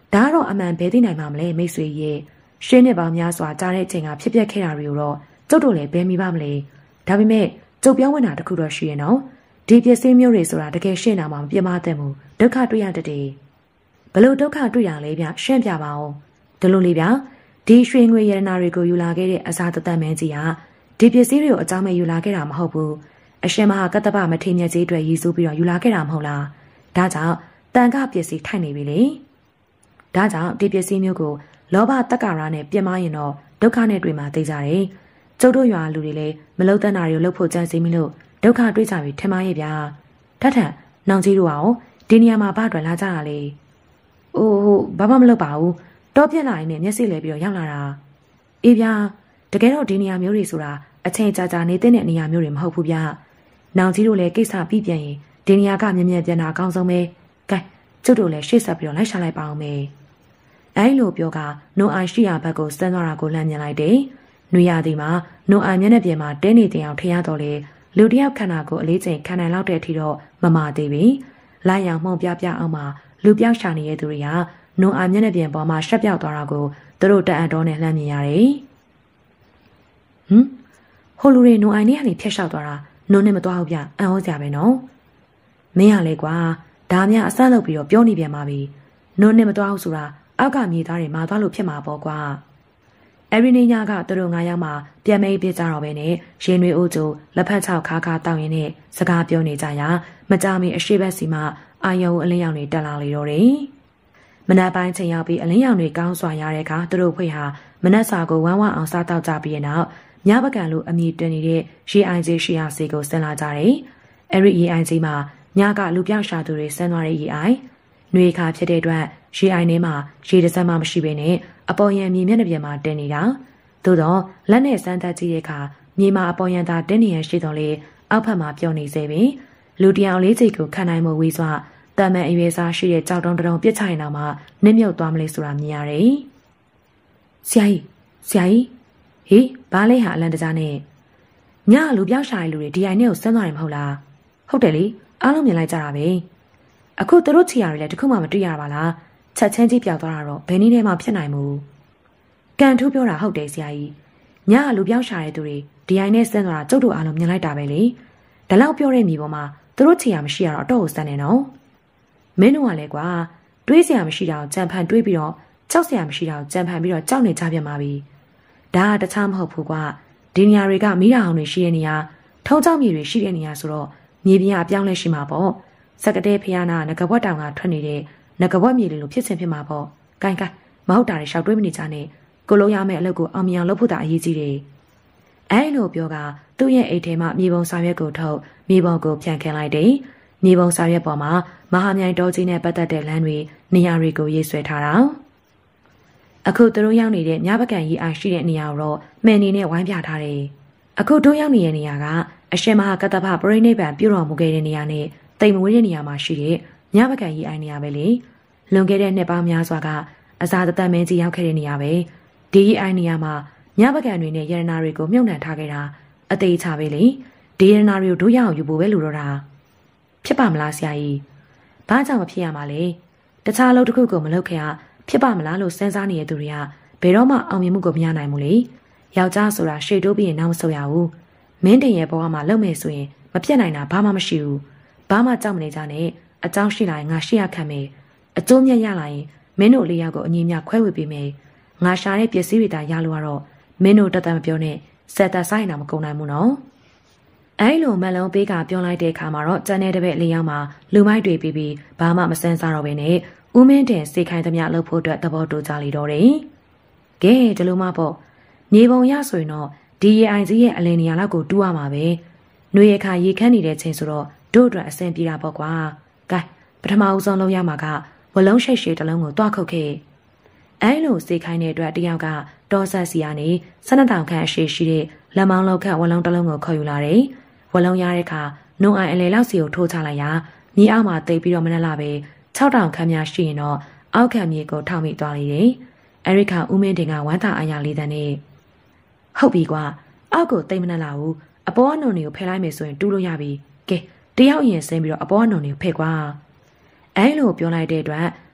ဒါကတော့အမှန်ပဲသိနိုင်မှာမလဲမိတ်ဆွေရဲ့ရှင်းနေပေါင်းများစွာကြားတဲ့အချိန်ကဖြစ်ပျက်ခဲ့တာတွေကိုတော့ကျုပ်တို့လည်းဘယ်မိပါမလဲဒါပေမဲ့ကျုပ်ပြောင်းဝင်တာတခုတော့ရှိရဲ့နော်ဒီပစ္စည်းမျိုးတွေဆိုတာတကယ်ရှင်းတာမှမပြမသင့်ဘူးဒုက္ခတွေ့ရတတ်တယ်ဘလို့ဒုက္ခတွေ့ရလဲဗျရှင်းပြပါဦးဒီလိုလေးဗျဒီရွှေငွေရတနာတွေကိုယူလာခဲ့တဲ့အစာတသက်မင်းကြီးဟာဒီပစ္စည်းတွေကိုအကြောင်းမဲ့ယူလာခဲ့တာမဟုတ်ဘူးအရှင်မဟာကတ္တပမထေမြတ်ကြီးအတွက်ရည်စူးပြီးတော့ယူလာခဲ့တာမဟုတ်လားဒါကြောင့်တန်ခပစ္စည်းထိုက်နေပြီလေဒါကြောင့်ဒီပစ္စည်းမျိုးကိုလောဘတက္ကရာနဲ့ပြင်မရင်တော့ဒုက္ခနဲ့တွေ့မှာသိကြတယ်ကျုပ်တို့ရွာလူတွေလည်းမလုံတဲ့နာတွေကိုလှုပ်ဖို့ကြံစည်မိလို့ဒုက္ခတွေ့ကြပြီထင်ပါရဲ့ဗျာထထနောင်ကြီးတို့အောင်ဒီနေရာမှာဘာအတွက်လာကြတာလဲအိုးဟိုဘာမှမလုပ်ပါဘူးတော့ပြက်လာရင်လည်းမျက်စိလဲပြီးတော့ရောက်လာတာအေးဗျာတကယ်တော့ဒီနေရာမျိုးတွေဆိုတာအချိန်ကြာကြာနေတဲ့နေရာမျိုးတွေမဟုတ်ဘူးဗျာနောင်ကြီးတို့လည်းကိစ္စပြီးပြန်ရင်ဒီနေရာကမြင်မြင်ပြန်တာအကောင်းဆုံးပဲကဲကျုပ်တို့လည်းရှေ့ဆက်ပြီးတော့လိုက်ရှာလိုက်ပါအောင်မယ်အဲလိုပြောကနိုအိုင်ရှိရာဘက်ကိုစမ်းသွားတာကိုလှမ်းမြင်လိုက်တယ်။နှွေရသည်မှာနိုအိုင်မျက်နှာပြင်မှာတဲနေတင်အောင်ထရတော့လေလူတယောက်ခန္ဓာကိုအလေးချိန်ခံနိုင်လောက်တဲ့အထိတော့မမာသေးပြီ။လိုက်ရောင်မှုန်ပြပြအောင်မှာလူပြောက်ရှာနေတဲ့သူတွေကနိုအိုင်မျက်နှာပြင်ပေါ်မှာရှက်ပြောက်သွားတာကိုသူတို့တအံ့တော်နဲ့လှမ်းမြင်ရတယ်။ဟမ်ဟိုလူတွေနိုအိုင်နဲ့ကနေဖျက်လျှောက်သွားတာနိုးနဲ့မသွားဘူးဗျအံ့ဩစရာပဲနော်။မင်းရလေကွာဒါများအဆန်းလုပ်ပြီးတော့ပြောနေပြန်ပါပြီ။နိုးနဲ့မသွားဘူးဆိုတာအောက်ကမြေသားတွေမာသွားလို့ဖြစ်မှာပေါ့ကွာအဲ့ဒီနေ့ညကသူတို့ငါးယောက်မှပြန်မေးပြကြတော့ပဲနဲ့ရင်တွေအိုးကျိုလက်ဖက်ချောက်ခါခါတောင်းရင်းနဲ့စကားပြောနေကြရာမကြမီအရှိဘက်စီမှအာယုံအလင်းရောင်တွေတက်လာလေတော့တယ်မနက်ပိုင်းချိန်ရောက်ပြီးအလင်းရောင်တွေကောင်းစွာရတဲ့အခါသူတို့ဖွေဟာမနက်စာကိုဝမ်းဝမ်းအောင်စားတောက်ကြပြီးတဲ့နောက်ညပကံလိုအမည်တွင်နေတဲ့ရေအိုင်ကြီးရှိရာစီကိုဆင်းလာကြတယ်အဲ့ဒီရေအိုင်ကြီးမှာညကလူပြောက်ရှာသူတွေဆင်းသွားတဲ့ရေအိုင်နှွေခါဖြစ်တဲ့အတွက်ရေအိုင်ထဲမှာရေတစမ်းမှမရှိဘဲနဲ့အပေါ်ယံမြေမျက်နှာပြင်မှာတင်းနေတာသို့တော့လက်နဲ့စမ်းသပ်ကြည့်တဲ့အခါမြေမှာအပေါ်ယံသာတင်းနေရရှိတော့လေအောက်ဖက်မှာပြောနေစေပင်လူတယောက်လေးစိတ်ကိုခံနိုင်မှုဝေးစွာတမန်အရွယ်စားရှိတဲ့ကြောက်တုံးတုံးပြစ်ချရင်တော့မှနစ်မြုပ်သွားမလဲဆိုတာမြင်ရတယ်ဆရာကြီးဆရာကြီးဟေးဘာလဲဟာအလန်တကြားနဲ့ညလူပြောက်ရှာတဲ့လူတွေဒီအိုင်နဲ့ကိုဆင်းသွားတယ်မဟုတ်လားဟုတ်တယ်လေအားလုံးမြင်လိုက်ကြတာပဲအခုသူတို့ချီရတွေလည်းတခုမှမတွေ့ရပါလားချက်ချင်းကြီးပြောက်သွားတာတော့ဘယ်နည်းနဲ့မှဖြစ်နိုင်မှုကန်ထူးပြောတာဟုတ်တယ်ဆရာကြီးညကလူပြောက်ရှာတဲ့သူတွေဒီအိုင်နဲ့ဆင်းသွားတာကျုပ်တို့အားလုံးမြင်လိုက်တာပဲလေဒါလောက်ပြောတဲ့မြေပေါ်မှာသူတို့ချီရမရှိရတော့အတော့ကိုစမ်းနေနော်မင်းတို့ကလည်းကွာတွေးစရာမရှိတာကိုကြံဖန်တွေးပြီးတော့ကြောက်စရာမရှိတာကိုကြံဖန်ပြီးတော့ကြောက်နေကြပြန်ပါပြီဒါကတခြားမဟုတ်ဘူးကွာဒီနေရာတွေကမိရာအောင်တွေရှိတဲ့နေရာထုံးကြောက်မြေတွေရှိတဲ့နေရာဆိုတော့မြေပြင်အပြောင်းလဲရှိမှာပေါ့စကတဲ့ဖျားနာငကဘွက်တောင်ကထွက်နေတဲ့ငကဘွက်မြေတွေလိုဖြစ်စဉ်ဖြစ်မှာပေါ့။ကိုင်းကိုင်းမဟုတ်တာတွေရှောက်တွေးမနေကြနဲ့ကိုလုံးရမယ့်အလုပ်ကိုအောင်မြင်အောင်လုပ်ဖို့တာအရေးကြီးတယ်။အဲလိုပြောကသူ့ရဲ့အိတ်ထဲမှာမြေပုံစာရွက်ကိုထုတ်မြေပုံကိုဖြန့်ခင်းလိုက်တယ်။မြေပုံစာရွက်ပေါ်မှာမဟာမြိုင်တော်ကြီးနဲ့ပတ်သက်တဲ့လမ်းတွေနေရာတွေကိုရေးဆွဲထားတာ။အခုသူတို့ရောက်နေတဲ့ညပကံကြီးအားရှိတဲ့နေရာကိုတော့မှန်နေနဲ့ဝိုင်းပြထားတယ်။အခုတို့ရောက်နေတဲ့နေရာကအရှင်မဟာကတ္တပပရိနိဗ္ဗာန်ပြုတော်မူခဲ့တဲ့နေရာနဲ့တိမ်မွေးတဲ့နေရာမှာရှိတဲ့ညပကံကြီးအိုင်နေရာပဲလေလွန်ခဲ့တဲ့နှစ်ပေါင်းများစွာကအစာတသက်မင်းကြီးရောက်ခဲ့တဲ့နေရာပဲဒီအိုင်နေရာမှာညပကံတွေနဲ့ရတနာတွေကိုမြုပ်နှံထားခဲ့တာအသေးချပဲလေဒီရတနာတွေကိုတို့ရအောင်ယူဖို့ပဲလိုတော့တာဖြစ်ပါမလားဆရာကြီးဘာကြောင့်မဖြစ်ရမှာလဲတခြားအလုပ်တစ်ခုကိုမလုပ်ခင်ကဖြစ်ပါမလားလို့စဉ်းစားနေတဲ့သူတွေကဘယ်တော့မှအောင်မြင်မှုကိုမရနိုင်ဘူးလေယောက်ျားဆိုတာရှေ့တိုးပြီးရင်နောက်မဆုတ်ရဘူးမင်းတင်ရဲ့ဘဝမှာလုပ်မယ်ဆိုရင်မပြတ်နိုင်တာဘာမှမရှိဘူးဘာမှကြောက်မနေကြနဲ့အကြောင်းရှိလာရင်ငါရှိရခံမယ်အကျိုးမြတ်ရလာရင်မင်းတို့လေးယောက်ကိုအငြင်းမြခွဲဝေပေးမယ်ငါရှာတဲ့ပစ္စည်းတွေတာရလို့ကတော့မင်းတို့တသက်မပြောနဲ့စက်သက်ဆိုင်တာမကုန်နိုင်ဘူးနော်အဲလိုမလုံးပေးကပြောလိုက်တဲ့အခါမှာတော့ကျန်တဲ့တပည့်လေးယောက်မှာလူမိုက်တွေပြီးပြီးဘာမှမစမ်းစားတော့ဘဲနဲ့ဦးမင်းတင်စေခိုင်းသမျှလှုပ်ဖို့အတွက်သဘောတူကြလေတော့တယ်ကဲဒီလိုမှပေါ့မြေပုံရဆိုရင်တော့ဒီရေအိုင်ကြီးရဲ့အလင်းနေရာလောက်ကိုတူးရမှာပဲနှွေရခါရေခမ်းနေတဲ့ချိန်ဆိုတော့တို့အတွက်အဆင်ပြေတာပေါ့ကွာကဲပထမဦးဆုံးလုပ်ရမှာကဝလုံးရှိတ်ရှိတစ်လုံးကိုတွားခုတ်ခဲ့အဲလိုစေခိုင်းတဲ့အတွက်တယောက်ကတောဆက်စီကနေဆနတောင်ခန့်အရှိရှိတဲ့လက်မောင်းလောက်ခန့်ဝလုံးတစ်လုံးကိုခေါ်ယူလာတယ်ဝလုံးရတဲ့အခါနှုံအိုင်အလေလောက်စီကိုထိုးချလိုက်ရာမြေအောက်မှာတိတ်ပြီးတော့မနှက်လာပဲ၆တောင်ခန့်များရှိရင်တော့အောက်ခံမြေကိုထောက်မိသွားလေတယ်အဲရိခါဦးမင်းတင်ကဝမ်းသာအားရလေးတဲ့နဲ့ဟုတ်ပြီကွာအောက်ကိုတိတ်မနှက်လာဘူးအပေါ်အနုံတွေကိုဖယ်လိုက်မယ်ဆိုရင်တူးလို့ရပြီကဲတယောက်ရင်ဆင်းပြီးတော့အပေါ်အနုံတွေကိုဖယ်ကွာအဲလိုပြောလိုက်တဲ့အတွက်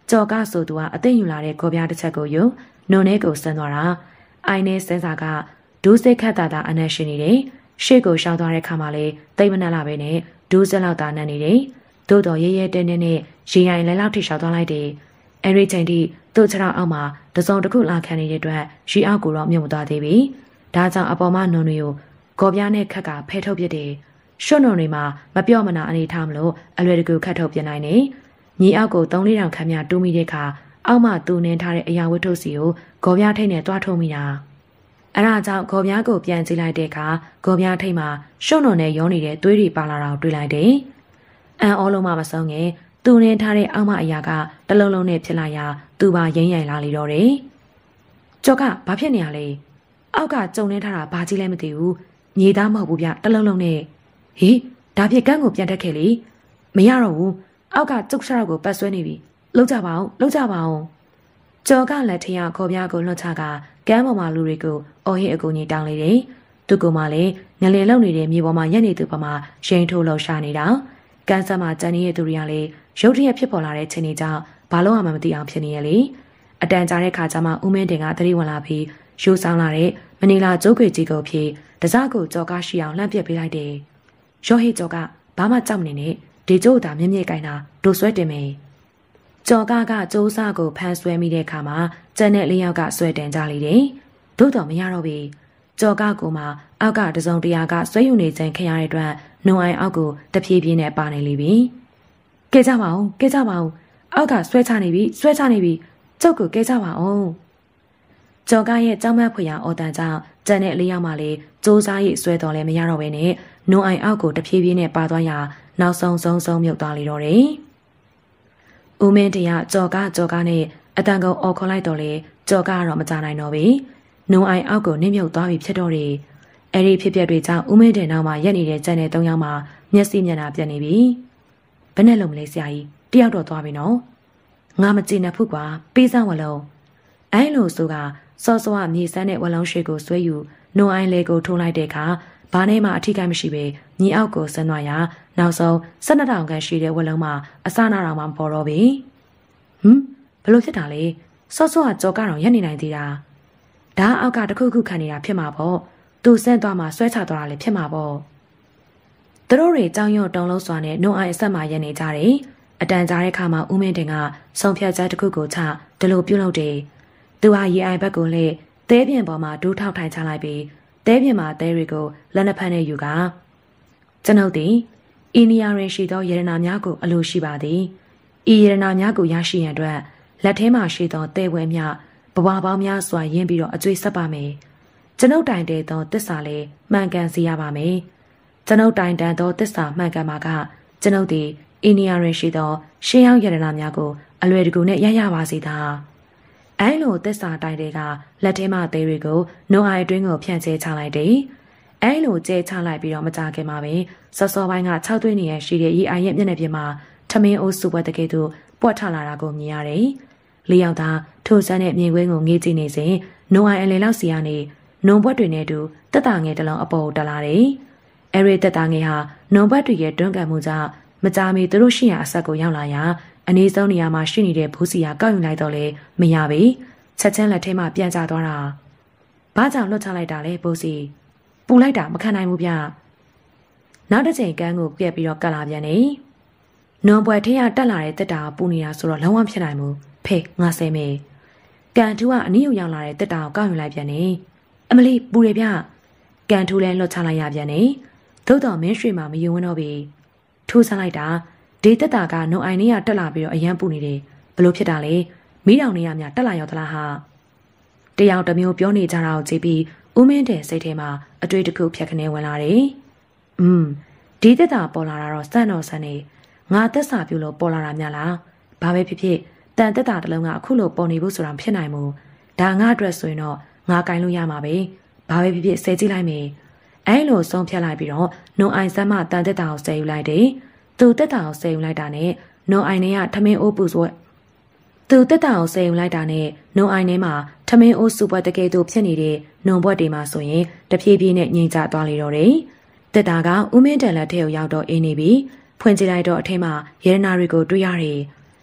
ကြော်ကဆိုသူကအသိယူလာတဲ့ကော်ပြားတစ်ချက်ကိုယူနုံထဲကိုဆန်းသွားတာအိုင်နဲ့စန်းစာကဒူးစိတ်ခတ်တာတာအနက်ရှိနေတယ်ရှေ့ကိုရှောင်းသွားတဲ့ခါမှာလေတိတ်မနှက်လာပဲနဲ့ဒူးစက်လောက်တာနှက်နေတယ်သို့တော်ရဲရဲတဲတဲနဲ့ရေရိုင်လဲလောက်ထိရှောင်းသွားလိုက်တယ်အဲ့ဒီချိန်ထိသူ့ခြေထောက်အောက်မှာတစုံတစ်ခုလာခံနေတဲ့အတွက်ရေအောက်ကိုတော့မြုပ်မသွားသေးပြီဒါကြောင့်အပေါ်မှာနုံတွေကိုကော်ပြားနဲ့ခက်ကဖဲထုတ်ပစ်တယ်ရှွတ်နုံတွေမှာမပြော့မနာအနေထားမလို့အလွယ်တကူခတ်ထုတ်ပြနိုင်တယ်ညီအောက်ကိုသုံးလေးတောင်ခန့်များတူးမိတဲ့အခါအောက်မှတူနေထားတဲ့အရာဝတ္ထုစီကိုဂေါ်ပြားထိတ်နဲ့တွားထုံးမိတာအဲ့ဒါကြောင့်ဂေါ်ပြားကိုပြန်ကြည့်လိုက်တဲ့အခါဂေါ်ပြားထိတ်မှာရှုံနုံနဲ့ရောနေတဲ့သွေးတွေပါလာတာကိုတွေ့လိုက်တယ်အန်အောလုံးမှမဆုံးငယ်တူနေထားတဲ့အောက်မှအရာကတလုံးလုံးနဲ့ဖြစ်လာရာသူပါရင်းရိုင်လာလေတော့တယ်ကြော်ကဘာဖြစ်နေရလဲအောက်ကကြုံနေထားတာဘာကြီးလဲမသိဘူးညီသားမဟုတ်ဘူးဗျတလုံးလုံးနဲ့ဟေးဒါဖြစ်ကန်းကိုပြန်တက်ခဲ့လေမရတော့ဘူးအောက်ကကျုပ်ရှာကိုပတ်ဆွဲနေပြီလှုပ်ကြပါအောင်လှုပ်ကြပါအောင်ကြော်ကလက်ထရခေါ်ပြားကိုလွှတ်ချကကမ်းပေါ်မှာလူတွေကိုအော်ဟစ်အကူကြီးတောင်းလေတယ်သူကမှလည်းငလင်လုံနေတဲ့မြေပေါ်မှာရက်နေသူပမာရှိန်ထိုးလှော်ရှာနေတာကန်းဆက်မှာကြံနေတဲ့သူတွေကလည်းရုတ်တရက်ဖြစ်ပေါ်လာတဲ့ချိန်တွေကြောင့်ဘာလို့မှမသိအောင်ဖြစ်နေရလေအတန်ကြာတဲ့ခါကျမှဦးမင်းတင်ကသတိဝင်လာပြီးယူဆောင်လာတဲ့မနီလာကျုပ်ခွေကြီးကိုဖြေတစားကိုကြော်ကရှိအောင်လှမ်းပစ်ပေးလိုက်တယ်ရောဟိကြော်ကဘာမှကြောက်မနေနဲ့ဒီကျိုးတာမြင့်မြင့်ကိုင်းတာဒိုဆွဲတင်မယ်ကြော်ကကကျိုးစားကိုဖမ်းဆွဲမိတဲ့အခါမှာကျန်တဲ့လေးယောက်ကဆွဲတင်ကြလေတယ်သို့တော်မရတော့ပြီကြော်ကကိုမှအောက်ကတစုံတရာကဆွဲယူနေခြင်းခင်ရတဲ့အတွက်နှုံအိုင်အောက်ကိုတဖြည်းဖြည်းနဲ့ပါနေလိမ့်ပြီကဲကြပါဦးကဲကြပါဦးအောက်ကဆွဲချနေပြီဆွဲချနေပြီကျုပ်ကိုကဲကြပါဦးကြော်ကရဲ့ကြောင်းမဖွေရအော်တန်ကြောင့်ကျန်တဲ့လေးယောက်မှလည်းစူးစားရိပ်ဆွဲတော်လည်းမရတော့ဘဲနဲ့နှုံအိုင်အောက်ကိုတဖြည်းဖြည်းနဲ့ပါသွားရာနောက်ဆုံးဆုံးဆုံးမြုပ်သွားလေတော့တယ်။ဦးမင်းတရကြော်ကကြော်ကနဲ့အတန်ကုန်အော်ခေါ်လိုက်တော့လေကြော်ကတော့မကြနိုင်တော့ပြီ။နှုံအိုင်အောက်ကိုနစ်မြုပ်သွားပြီဖြစ်တော့တယ်။အဲ့ဒီဖြစ်ပျက်တွေကြောင့်ဦးမင်းတဲ့နောက်မှာရက်နေတဲ့ကျန်တဲ့သုံးယောက်မှာမျက်စိမျက်နှာပြတ်နေပြီ။ဘယ်နဲ့လုံးမလဲဆရာကြီးတယောက်တော့သွားပြီနော်။ငါမကြည့်နဲ့ဖုကွာပေးစမ်းဝလုံး။အဲ့လိုဆိုကစောစောကမြေစမ်းတဲ့ဝလုံးရှိကိုဆွဲယူနှုံအိုင်လေကိုထိုးလိုက်တဲ့အခါဘာနဲ့မှအထီးကိမရှိပဲညီအောက်ကိုဆင်းသွားရာနောက်ဆုံး၁၂တောင်ခန့်ရှိတဲ့ဝလုံးမှာအစနာတော်မှပေါ်တော့ပြီဟမ်ဘလို့ဖြစ်တာလဲစောစောကကြော်ကတော့ရက်နေနိုင်သေးတာဒါအောက်ကတခုခုခံနေတာဖြစ်မှာပေါ့သူဆင်းသွားမှဆွဲချသွားတာလည်းဖြစ်မှာပေါ့သူတို့တွေကြောင်ရွံ့တုံလုံးစွာနဲ့နှုံအိုင်အဆက်မှရက်နေကြတယ်အတန်ကြားတဲ့ခါမှာဦးမင်းတင်ကဆုံးဖြတ်ချက်တစ်ခုကိုချဒီလိုပြုတ်လုပ်တယ်သူဟာရေအိုင်ဘက်ကိုလေသဲပြင်ပေါ်မှာဒူးထောက်ထိုင်ချလိုက်ပြီးသဲပြင်မှာသဲတွေကိုလက်နှစ်ဖက်နဲ့ယူကကျွန်ုပ်သည်အိန္ဒိယရင်ရှိသောယရနာများကိုအလိုရှိပါသည်ဤယရနာများကိုရရှိရန်အတွက်လက်ထဲမှာရှိသောသဲဝဲများဘဝပေါင်းများစွာရင်းပြီးတော့အကျွေးဆက်ပါမယ်ကျွန်ုပ်တိုင်တဲ့သောတစ္ဆာလေးမှန်ကန်စေရပါမယ်ကျွန်ုပ်တိုင်တန်သောတစ္ဆာမှန်ကန်မှာကကျွန်ုပ်သည်အိန္ဒိယရင်ရှိသောရှင်းရောက်ယရနာများကိုအလွယ်တကူနဲ့ရရပါစေသာအဲလိုသစ္စာတိုင်တွေကလက်ထဲမှာသေးတွေကိုနှုံအိုင်အတွင်းကိုဖြန့်ကျဲချလိုက်တယ်။အဲလိုကျဲချလိုက်ပြီးတော့မကြခင်မှာပဲစောစောပိုင်းက၆သွင်းနေရရှိတဲ့ရေအိုင်ရဲ့မျက်နှာပြင်မှာထမင်းအိုးစုပွဲတကယ်သူပွက်ထလာတာကိုမြင်ရတယ်။လေးယောက်သားထိုးစမ်းတဲ့မြင်ကွင်းကိုငေးကြည့်နေစဉ်နှုံအိုင်အလယ်လောက်စီကနေနှုံဘွက်တွေနဲ့တူတက်တာငယ်တစ်လုံးအပေါ်တက်လာတယ်။အဲဒီတက်တာငယ်ဟာနှုံဘွက်တွေရဲ့တွန်းကန်မှုကြောင့်မကြမီသူတို့ရှိရာအဆက်ကိုရောက်လာရာအနည်းဆုံးနေရာမှာရှိနေတဲ့ဘူးစီယာကောက်ယူလိုက်တော့လေမရပြီချက်ချင်းလက်ထဲမှာပြန်ကျသွားတာဘာကြောင့်လွတ်ချလိုက်တာလဲဘူးစီပူလိုက်တာမခံနိုင်ဘူးဗျနောက်တစ်ချိန်ကန်းကိုပြက်ပြီးတော့ကတ်လာပြန်နေနွန်ပွဲထဲကတက်လာတဲ့တက်တာပူနေတာဆိုတော့လုံးဝဖြစ်နိုင်ဘူးဖေးငါဆဲမေကန်ထူကအနည်းရောက်လာတဲ့တက်တာကိုကောက်ယူလိုက်ပြန်နေအမလီပူရဗျကန်ထူလည်းလွတ်ချလိုက်ရပြန်နေသို့တော်မင်းရွှေမှာမယုံဝန်းတော့ပြီထူးဆန်းလိုက်တာဒီတက်တာကနှုံအိုင်နေရတက်လာပြီးတော့အရန်ပူနေတယ်ဘလို့ဖြစ်တာလဲမီးတောင်နေရမြတက်လာရောက်သလားဟာတယောက်တစ်မျိုးပြောနေကြတာကိုကြည့်ပြီးဦးမင်းတဲ့စိတ်ထဲမှာအတွေ့တစ်ခုဖြတ်ခနဲဝင်လာတယ်อืมဒီတက်တာပေါ်လာတာတော့စံတော်စံနေငါသက်စာပြုလို့ပေါ်လာတာများလားဘာပဲဖြစ်ဖြစ်တန်တက်တာတစ်လုံးကအခုလို့ပေါ်နေဖို့ဆိုတာဖြစ်နိုင်မို့ဒါငါအတွက်ဆိုရင်တော့ငါကင်လို့ရမှာပဲဘာပဲဖြစ်ဖြစ်ဆဲကြည့်လိုက်မယ်အဲလိုဆုံးဖြတ်လိုက်ပြီးတော့နှုံအိုင်စမ်းမတန်တက်တာကိုဆဲယူလိုက်တယ်သူတက်တာကိုဆဲယူလိုက်တာနဲ့နှုံအိုင်နဲ့ကထမင်းအိုးပူဆွဲသူတက်တာကိုဆဲယူလိုက်တာနဲ့နှုံအိုင်ထဲမှာထမင်းအိုးစုပွဲတကယ်သူဖြစ်နေတဲ့နှုံဘွက်တွေမှာဆိုရင်တဖြည်းဖြည်းနဲ့ငြိမ်ချသွားလေတော့တယ်တက်တာကဦးမင်းတန်လက်ထဲကိုရောက်တော့အင်းနေပြီဖွင့်ကြည့်လိုက်တော့အထင်းမှာရဲနာတွေကိုတွေ့ရတယ်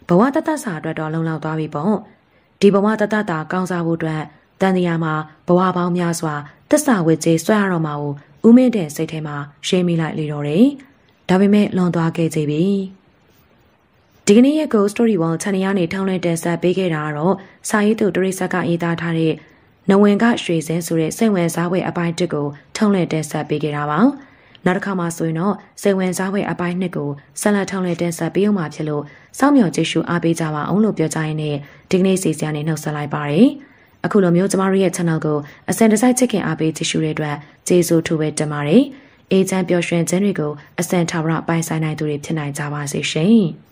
ဘဝတတစာအတွက်တော့လုံလောက်သွားပြီပေါ့ဒီဘဝတတတာကောင်းစားဖို့အတွက်တန်တရားမှာဘဝပေါင်းများစွာတစ္ဆာဝိကျေဆွဲရတော့မှာကိုဦးမင်းတဲ့စိတ်ထဲမှာရှင်းမိလိုက်လေတော့တယ်ဒါပေမဲ့လွန်သွားခဲ့ကြပြီဒီကနေ့ရဲ့ Ghost Story ဝန်ချန်နယ်ကနေထောင်းလဲတင်ဆက်ပေးခဲ့တာကတော့စာရေးသူတရိဆက်ကရေးသားထားတဲ့နဝင်ကရွှေစင်းဆိုတဲ့စိတ်ဝင်စားဖွယ်အပိုင်းတစ်ကိုထောင်းလဲတင်ဆက်ပေးခဲ့တာပါနောက်တစ်ခါမှဆိုရင်တော့စိတ်ဝင်စားဖွယ်အပိုင်းနှစ်ကိုဆက်လက်ထောင်းလဲတင်ဆက်ပေးအောင်မှာဖြစ်လို့စောင့်မျှော်ကြည့်ရှုအားပေးကြပါအောင်လို့ပြောကြရင်းနဲ့ဒီကနေ့စီစဉ်နေနှုတ်ဆက်လိုက်ပါတယ်အခုလိုမျိုးကျမတို့ရဲ့ channel ကိုအစင်တစိုက်ချစ်ခင်အားပေးကြည့်ရှုတဲ့အတွက်ကျေးဇူးထူပဲတင်ပါတယ်အေးချမ်းပျော်ရွှင်ခြင်းတွေကိုအစင်ထာဝရပိုင်ဆိုင်နိုင်သူတွေဖြစ်နိုင်ကြပါစေရှင်